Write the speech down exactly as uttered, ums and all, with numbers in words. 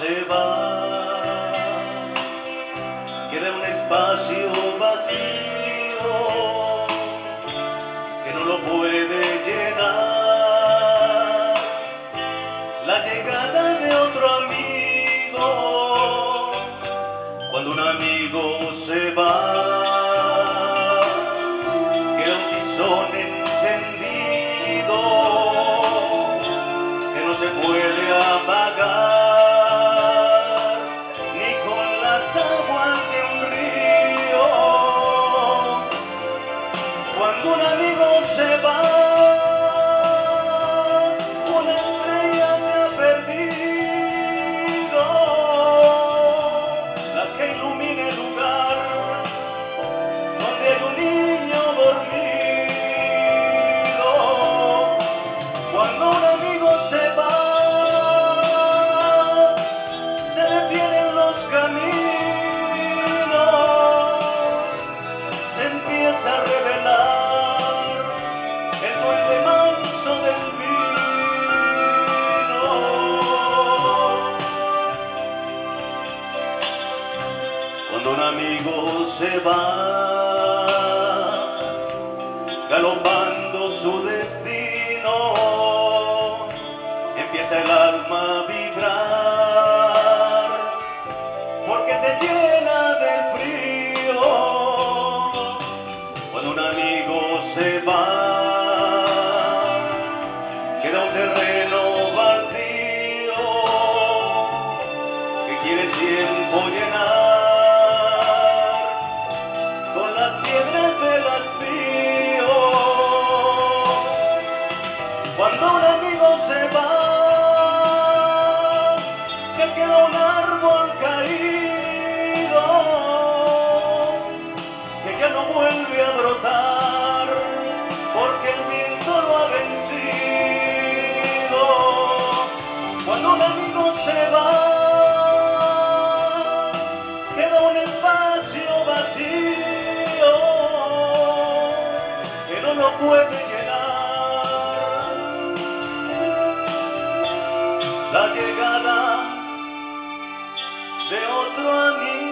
se va, queda un espacio vacío que no lo puede llenar la llegada de otro amigo. Cuando un amigo se va, queda un tizón encendido que no se puede apagar ni con las aguas de un río. Cuando un amigo se va, una estrella se ha perdido, la que ilumina el lugar donde hay un niño dormido. Cuando un amigo se va, se detienen los caminos, se empieza a revelar el duende manso del vino. Cuando un amigo se va, galopando su destino, empieza el alma a vibrar, porque se llena de frío. Cuando un amigo se va, queda un terreno baldío que quiere el tiempo llenar con las piedras del hastío. Cuando un amigo se va, se queda un árbol caído que ya no vuelve a brotar porque el viento lo ha vencido. Cuando un amigo se va, queda un espacio vacío que no lo puede llenar la llegada de otro amigo.